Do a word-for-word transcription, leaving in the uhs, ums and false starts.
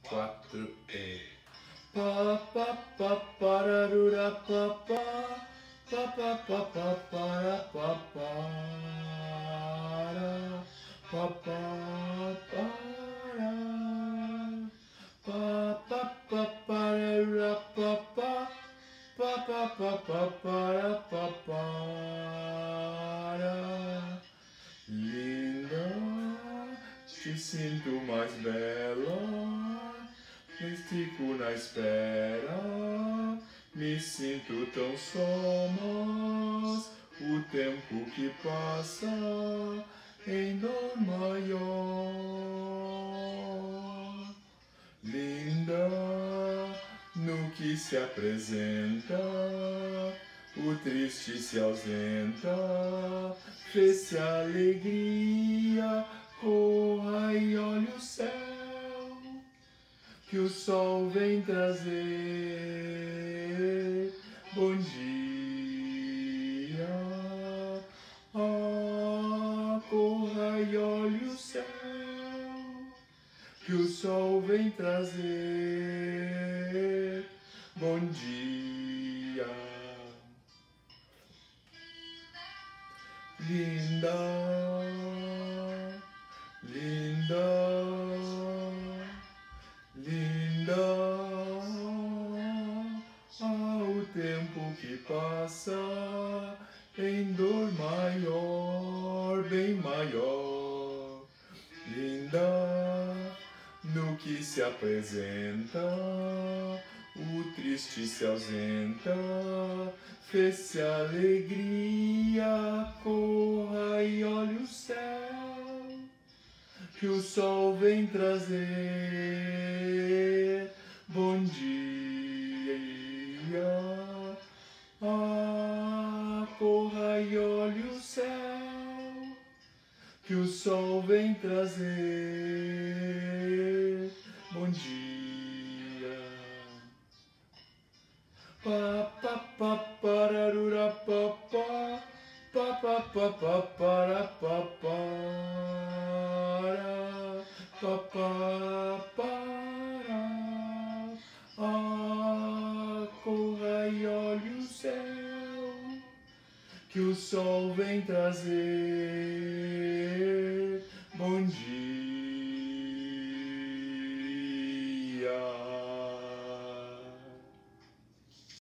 quatro e pa pa pa pararura pa pa pa pa pa pa para pa para pa pa para pa pa pa pararura pa pa pa pa pa pa para pa para. Linda, te sinto mais bela, me estico na espera, me sinto tão só, mas o tempo que passa em dor maior. Linda, no que se apresenta, o triste se ausenta, fez-se a alegria, corra e olhe o céu, que o sol vem trazer. Bom dia, ah, corra e olhe o céu, que o sol vem trazer. Bom dia. Linda, linda, linda, ah, o tempo que passa em dor maior, bem maior. Linda, no que se apresenta, o triste se ausenta, fez-se a alegria, corra e olhe o céu, que o sol vem trazer. Bom dia, ah, corra e olhe o céu, que o sol vem trazer. Bom dia. Pa pa pa pararura pa pa pa pa pa pa para pa para pa pa para. Ah, corra e olhe o céu, que o sol vem trazer. Bom dia.